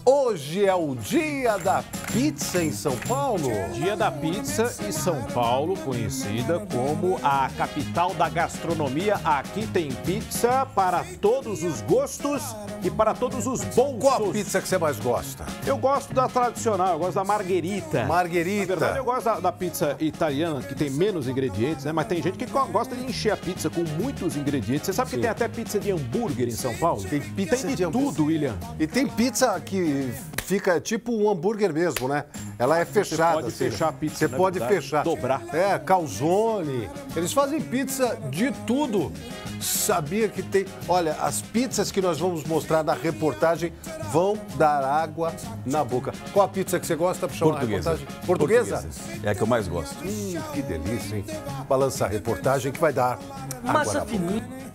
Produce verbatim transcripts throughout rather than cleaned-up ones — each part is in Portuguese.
Hoje é o dia da pizza em São Paulo. Dia da pizza e São Paulo, conhecida como a capital da gastronomia. Aqui tem pizza para todos os gostos e para todos os bolsos. Qual a pizza que você mais gosta? Eu gosto da tradicional, eu gosto da margherita. Margherita. Na verdade, eu gosto da, da pizza italiana, que tem menos ingredientes, né? Mas tem gente que gosta de encher a pizza com muitos ingredientes. Você sabe Sim. que tem até pizza de hambúrguer em São Paulo? Tem pizza tem de, de tudo, William. E tem pizza que fica tipo um hambúrguer mesmo, né? Ela é fechada. Você pode assim, fechar a pizza, Você pode verdade, fechar. dobrar. É, calzone. Eles fazem pizza de tudo. Sabia que tem... Olha, as pizzas que nós vamos mostrar na reportagem vão dar água na boca. Qual a pizza que você gosta para chamar Portuguesa. a reportagem? Portuguesa? Portuguesa. É a que eu mais gosto. Hum, que delícia, hein? Balança a reportagem que vai dar água Massa na fininha. boca.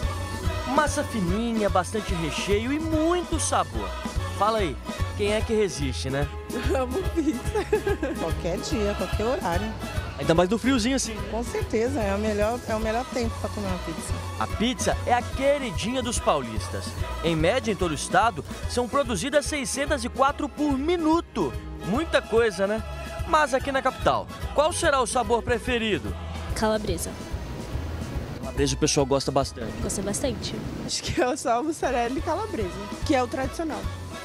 Massa fininha, bastante recheio e muito sabor. Fala aí, quem é que resiste, né? Amo pizza. Qualquer dia, qualquer horário. Ainda mais no friozinho assim. Com certeza, é o melhor, é o melhor tempo para comer uma pizza. A pizza é a queridinha dos paulistas. Em média, em todo o estado, são produzidas seiscentas e quatro por minuto. Muita coisa, né? Mas aqui na capital, qual será o sabor preferido? Calabresa. Calabresa o pessoal gosta bastante. Gostei bastante. Acho que é só mussarela e calabresa, que é o tradicional.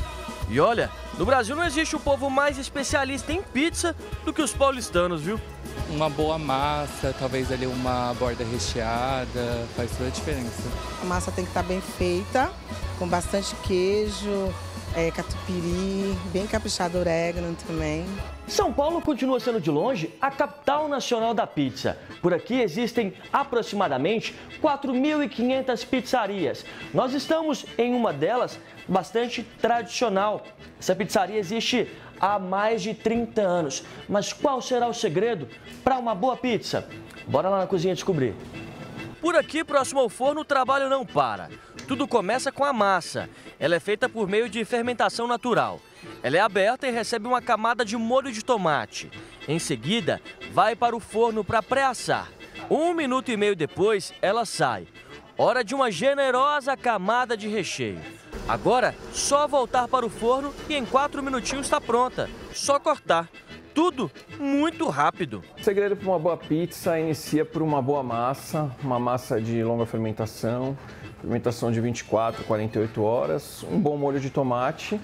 E olha, no Brasil não existe um povo mais especialista em pizza do que os paulistanos, viu? Uma boa massa, talvez ali uma borda recheada, faz toda a diferença. A massa tem que estar bem feita, com bastante queijo, é, catupiry, bem caprichado, orégano também. São Paulo continua sendo de longe a capital nacional da pizza. Por aqui existem aproximadamente quatro mil e quinhentas pizzarias. Nós estamos em uma delas bastante tradicional. Essa pizzaria existe há mais de trinta anos. Mas qual será o segredo para uma boa pizza? Bora lá na cozinha descobrir. Por aqui, próximo ao forno, o trabalho não para. Tudo começa com a massa. Ela é feita por meio de fermentação natural. Ela é aberta e recebe uma camada de molho de tomate. Em seguida, vai para o forno para pré-assar. Um minuto e meio depois, ela sai. Hora de uma generosa camada de recheio. Agora, só voltar para o forno e em quatro minutinhos está pronta. Só cortar. Tudo muito rápido. O segredo para uma boa pizza inicia por uma boa massa, uma massa de longa fermentação, fermentação de vinte e quatro, quarenta e oito horas, um bom molho de tomate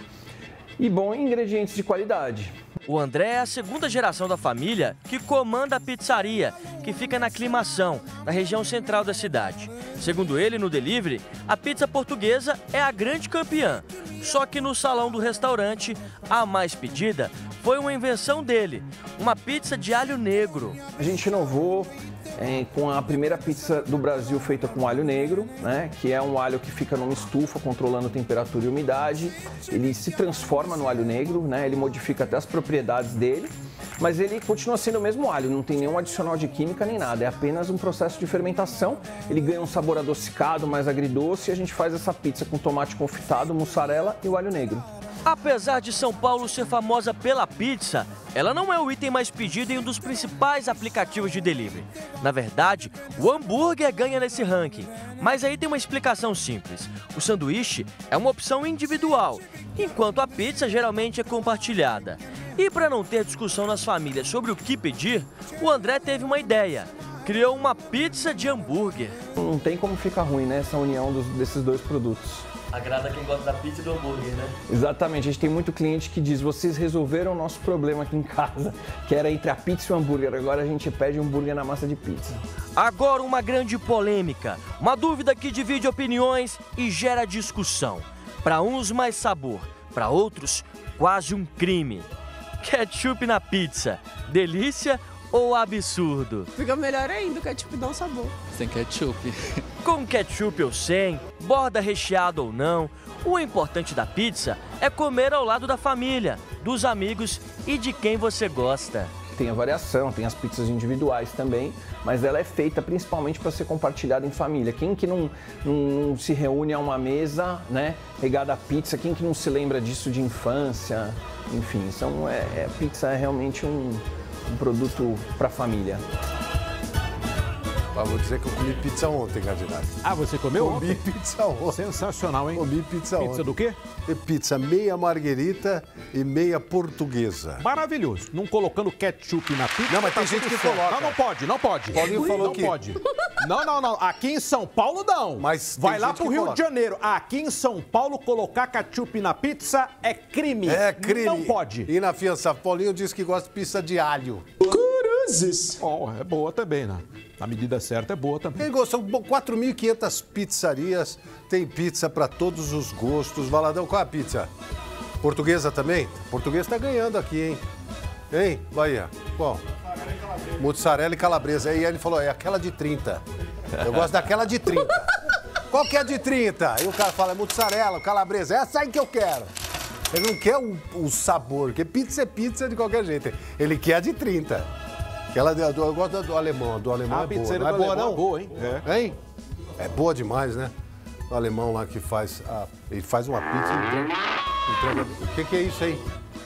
e bons ingredientes de qualidade. O André é a segunda geração da família que comanda a pizzaria, que fica na Aclimação, na região central da cidade. Segundo ele, no delivery, a pizza portuguesa é a grande campeã. Só que no salão do restaurante, a mais pedida foi uma invenção dele, uma pizza de alho negro. A gente inovou é, com a primeira pizza do Brasil feita com alho negro, né, que é um alho que fica numa estufa controlando temperatura e umidade. Ele se transforma no alho negro, né, ele modifica até as propriedades dele, mas ele continua sendo o mesmo alho, não tem nenhum adicional de química nem nada, é apenas um processo de fermentação. Ele ganha um sabor adocicado, mais agridoce, e a gente faz essa pizza com tomate confitado, mussarela e o alho negro. Apesar de São Paulo ser famosa pela pizza, ela não é o item mais pedido em um dos principais aplicativos de delivery. Na verdade, o hambúrguer ganha nesse ranking. Mas aí tem uma explicação simples. O sanduíche é uma opção individual, enquanto a pizza geralmente é compartilhada. E para não ter discussão nas famílias sobre o que pedir, o André teve uma ideia. Criou uma pizza de hambúrguer. Não tem como ficar ruim, né, essa união dos, desses dois produtos. Agrada quem gosta da pizza e do hambúrguer, né? Exatamente, a gente tem muito cliente que diz: vocês resolveram o nosso problema aqui em casa, que era entre a pizza e o hambúrguer, agora a gente pede hambúrguer na massa de pizza. Agora uma grande polêmica, uma dúvida que divide opiniões e gera discussão. Para uns mais sabor, para outros quase um crime. Ketchup na pizza, delícia ou absurdo? Fica melhor ainda, o ketchup dá um sabor. Sem ketchup. Com ketchup ou sem, borda recheada ou não, o importante da pizza é comer ao lado da família, dos amigos e de quem você gosta. Tem a variação, tem as pizzas individuais também, mas ela é feita principalmente para ser compartilhada em família. Quem que não, não, não se reúne a uma mesa, né, regada a pizza, quem que não se lembra disso de infância? Enfim, então é, é, pizza é realmente um, um produto para a família. Mas vou dizer que eu comi pizza ontem, Gardinari. Ah, você comeu Comi ontem? pizza ontem. Sensacional, hein? Comi pizza ontem. Pizza do quê? E pizza meia marguerita e meia portuguesa. Maravilhoso. Não colocando ketchup na pizza. Não, mas tem tá gente tudo que certo. coloca. Não, não pode, não pode. Paulinho falou não que- pode. Não, não, não. Aqui em São Paulo, não. Mas tem vai lá gente pro que Rio coloca. de Janeiro. Aqui em São Paulo, colocar ketchup na pizza é crime. É crime. Não pode. E na fiança, Paulinho disse que gosta de pizza de alho. Bom, é boa também, né? Na medida certa é boa também. Ele gostou, são quatro mil e quinhentas pizzarias, tem pizza para todos os gostos. Valadão, qual é a pizza? Portuguesa também? Portuguesa tá ganhando aqui, hein? Hein, Bahia? Qual? Mussarela e calabresa. E aí ele falou, é aquela de trinta. Eu gosto daquela de trinta. Qual que é a de trinta? E o cara fala, é mussarela, calabresa. Essa aí que eu quero. Ele não quer o, o sabor, porque pizza é pizza de qualquer jeito. Ele quer a de trinta. Aquela de, eu gosto do, do alemão, do alemão A é boa. pizzeria Não é do boa, alemão não? é boa, hein? É. Hein? É boa demais, né? O alemão lá que faz. A, ele faz uma pizza e entrega. entrega- O que, que é isso aí?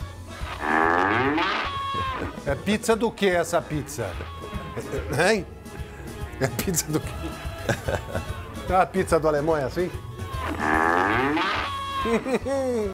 É pizza do que essa pizza? Hein? É pizza do quê? A pizza do alemão é assim?